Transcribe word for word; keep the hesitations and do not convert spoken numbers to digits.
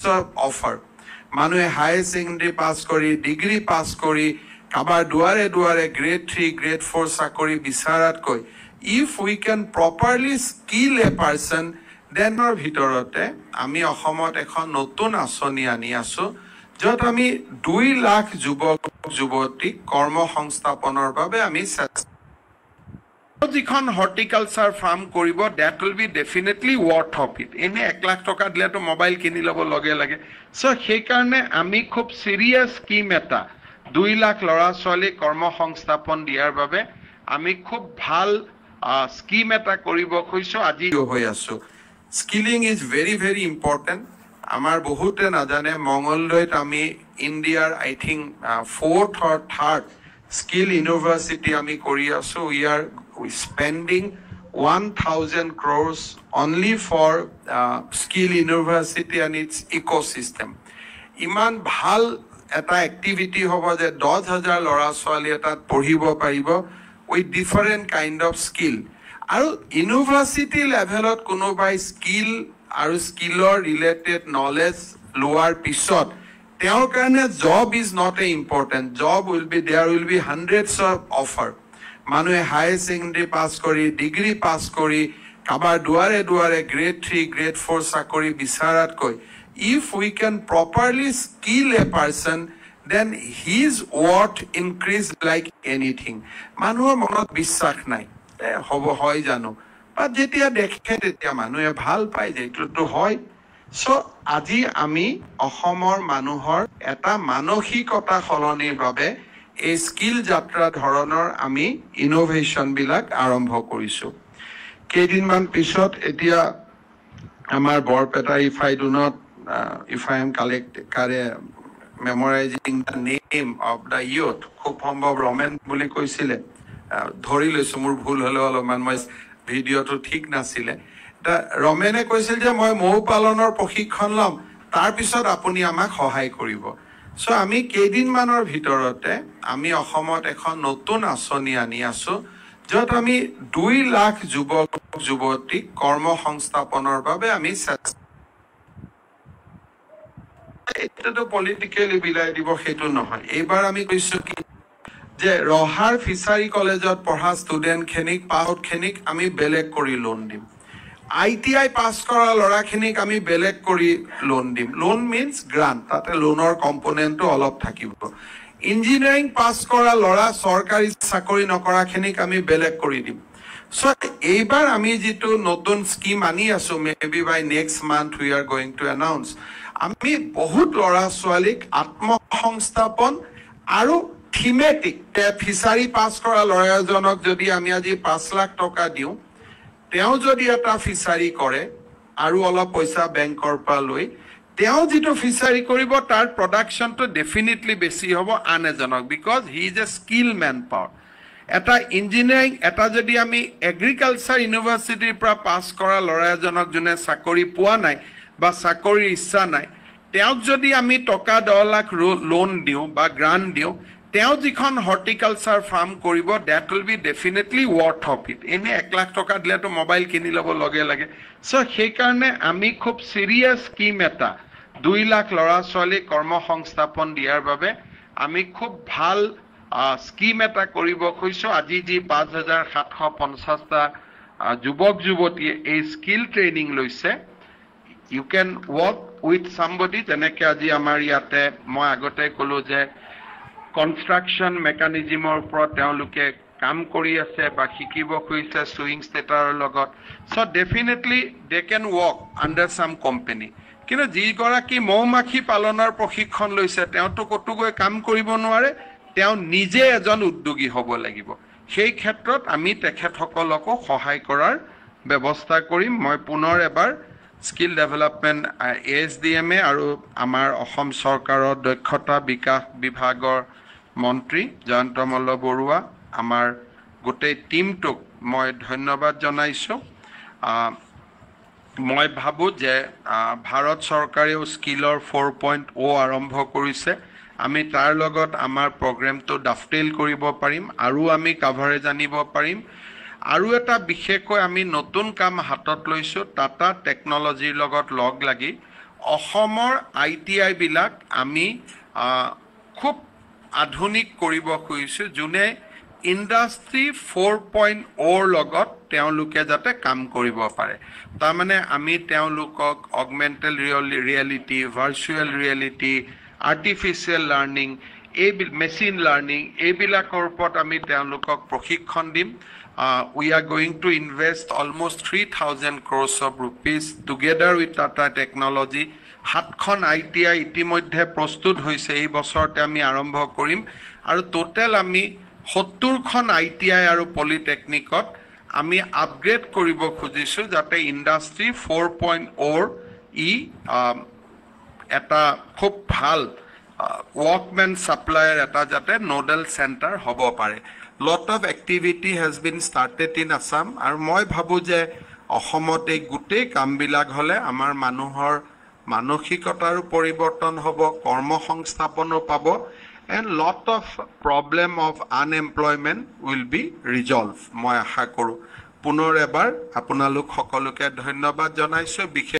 Offer মানুহে হাই secondary পাছ কৰি degree pass কৰি কাবাৰ দুৱাৰে দুৱাৰে গ্ৰেড থ্ৰী গ্ৰেড ফ'ৰ চাকৰি বিচাৰাতকৈ if we can properly skill a person then our ভিতৰতে আমি অসমত এখন নতুন আঁচনি আনি আছো য'ত আমি দুই লাখ যুৱক যুৱতীক কৰ্ম সংস্থাপনৰ বাবে আমি যিখন হৰ্টিকালচাৰ ফাৰ্ম কৰিব that will be definitely worth of it এনে এক লাখ টকা দিলেতো মোবাইল কিনি ল'ব লগে লাগে সো সেই কাৰণে আমি খুব সিৰিয়াস স্কিম এটা দুই লাখ লৰা ছোৱালী কৰ্ম সংস্থাপন দিয়াৰ বাবে আমি খুব ভাল স্কিম এটা কৰিব খুজিছো আজি হৈ আছো skilling is very very important আমাৰ বহুতে নাজানে মংগলদৈত আমি ইণ্ডিয়াৰ I think fourth or third skill university আমি কৰি আছো we are spending one thousand crores only for uh, skill university and its ecosystem iman bhal eta activity hobo je ten thousand lora swali eta poribo paribo with different kind of skill aru university level ot kuno by skill aru skill related knowledge lower pisot teor karone job is not a important job will be there will be hundreds of offer মানুহে হাই secondary পাছ কৰি degree pass কৰি কাবাৰ দুৱাৰে দুৱাৰে grade three grade four চাকৰি বিচাৰাতকৈ if we can properly skill a person then his worth increase like anything মানুহৰ মনত বিশ্বাস নাই হ'ব হয় জানো বা যেতিয়া দেখে তেতিয়া মানুহে ভাল পায় যে এইটো হয় সো আজি আমি অসমৰ মানুহৰ এটা মানসিকতা সলনিৰ বাবে এই স্কিল যাত্ৰা ধৰণৰ আমি ইনোভেশন বিলাক আৰম্ভ কৰিছো কেইদিনমান পিছত এতিয়া আমাৰ Barpeta if I do not if I am correctly memorizing the name of the youth খুব সম্ভৱ ৰমেন বুলি কৈছিলে ধৰি লৈছো মোৰ ভুল হলে অলপমান মই ভিডিঅ'টো ঠিক নাছিলে এটা ৰমেনে কৈছিল যে মই মৌ পালনৰ প্ৰশিক্ষণ ল'ম তাৰ পিছত আপুনি আমাক সহায় কৰিব সো আমি কেইদিনমানৰ ভিতৰতে আমি অসমত এখন নতুন আঁচনি আনি আছো য'ত আমি দুই লাখ যুৱক যুৱতীক কৰ্ম সংস্থাপনৰ বাবে আমি এটাতো পলিটিকেলি বিলাই দিব সেইটো নহয় এইবাৰ আমি কৈছো কি যে ৰহাৰ ফিচাৰী কলেজত পঢ়া ষ্টুডেণ্ট খিনিক পাউট খিনিক আমি বেলেগ কৰি লোন দিম I T I পাস কৰা লৰাখিনিক আমি বেলেগ কৰি লোন দিম লোন মিন্স গ্ৰান্ট তাতে লোনৰ কম্পোনেন্টটো অলপ থাকিব ইঞ্জিনিয়াৰিং পাস কৰা লৰা সৰকাৰি চাকৰি নকৰাখিনিক আমি বেলেগ কৰি দিম সো এইবাৰ আমি যেটো নতুন স্কিম আনি আছো maybe by next month we are going to announce আমি বহুত লৰা ছোৱালীক আত্মসংস্থাপন আৰু থিমেটিক ফিচাৰী পাস কৰা লৰাজনক যদি আমি আজি পাঁচ লাখ টকা দিওঁ তেওঁ যদি এটা ফিচাৰী কৰে আৰু অলপ পইচা বেংকৰ পৰা লৈ তেওঁ যেটো ফিচাৰী কৰিব তাৰ প্ৰডাকশনটো ডেফিনেটলি বেছি হ'ব আন এজনক because he is a skill man power এটা ইঞ্জিনিয়াৰিং এটা যদি আমি এগ্ৰিকালচাৰ ইউনিভাৰ্চিটিৰ পৰা পাস কৰা ল'ৰা এজনক জনে চাকৰি পোৱা নাই বা চাকৰিৰ ইচ্ছা নাই তেওঁক যদি আমি টকা দহ লাখ লোন দিওঁ বা গ্ৰান্ট দিওঁ তেওঁ যিখন হৰ্টিকালচাৰ ফাৰ্ম কৰিব that will be definitely worth of it এনে এক লাখ টকা দিলেতো মোবাইল কিনি ল'ব লগে লাগে সো সেই কাৰণে আমি খুব সিৰিয়াস স্কিম এটা দুই লাখ লৰা ছোৱালী কৰ্ম সংস্থাপন দিয়াৰ বাবে আমি খুব ভাল স্কিম এটা কৰিব খুজিছো আজি যি পাঁচ হাজাৰ সাতশ পঞ্চাশ টা যুৱক যুৱতীয়ে এই স্কিল ট্ৰেইনিং লৈছে you can work with somebody যেনেকৈ আজি আমাৰ ইয়াতে মই আগতে ক'লো যে construction mechanism or pro তেওঁলোকে কাম কৰি আছে বা শিকিব খুজিছে সুইং ষ্টেটাৰৰ লগত so definitely they can work under some company কিন্তু যি গৰাকী মৌমাখি পালনৰ প্ৰশিক্ষণ লৈছে তেওঁটো কতো গৈ কাম কৰিব নোৱাৰে তেওঁ নিজে এজন উদ্যোগী হ'ব লাগিব সেই ক্ষেত্ৰত আমি তেখেতসকলক সহায় কৰাৰ ব্যৱস্থা কৰিম মই পুনৰ এবাৰ skill development A S D M A আৰু আমাৰ অসম চৰকাৰৰ দক্ষতা বিকাশ বিভাগৰ মন্ত্ৰী জয়ন্ত মল্ল বৰুৱা আমাৰ গোটেই টিমটোক মই ধন্যবাদ জনাইছো মই ভাবো যে ভাৰত চৰকাৰেও স্কিলৰ four point oh আৰম্ভ কৰিছে আমি তাৰ লগত আমাৰ প্ৰগ্ৰামটো ডাফটেল কৰিব পাৰিম আৰু আমি কভাৰেজ আনিব পাৰিম আৰু এটা বিশেষকৈ আমি নতুন কাম হাতত লৈছো টাটা টেকনলজিৰ লগত লগ লাগি অসমৰ আই টি আই বিলাক আমি খুব আধুনিক কৰিব খুজিছোঁ, যোনে ইণ্ডাষ্ট্ৰী ফ'ৰ পইণ্ট অ'ৰ লগত তেওঁলোকে যাতে কাম কৰিব পাৰে। তাৰমানে আমি তেওঁলোকক augmented reality, virtual reality, artificial learning, এই মেচিন লাৰ্ণিং এইবিলাকৰ ওপৰত আমি তেওঁলোকক প্ৰশিক্ষণ দিম। We are going to invest almost three thousand crores of rupees together with Tata technology. সাতখন আই টি আই ইতিমধ্যে প্ৰস্তুত হৈছে, এই বছৰতে আমি আৰম্ভ কৰিম। আৰু টোটেল আমি সত্তৰখন আই টি আই আৰু পলিটেকনিকত আমি আপগ্ৰেড কৰিব খুজিছোঁ, যাতে ইণ্ডাষ্ট্ৰী ফ'ৰ পইণ্ট অ'ৰ ই এটা খুব ভাল ৱৰ্কমেন ছাপ্লায়াৰ এটা যাতে নোডেল চেণ্টাৰ হ'ব পাৰে। Lot of activity has been started in Assam. আৰু মই ভাবোঁ যে অসমত এই গোটেই কামবিলাক হ'লে আমাৰ মানুহৰ মানসিকতাৰো পৰিৱৰ্তন হ'ব, কৰ্মসংস্থাপনো পাব, and lot of problem of unemployment will be resolve. মই আশা কৰোঁ। পুনৰ এবাৰ আপোনালোক সকলোকে ধন্যবাদ জনাইছোঁ। বিশেষ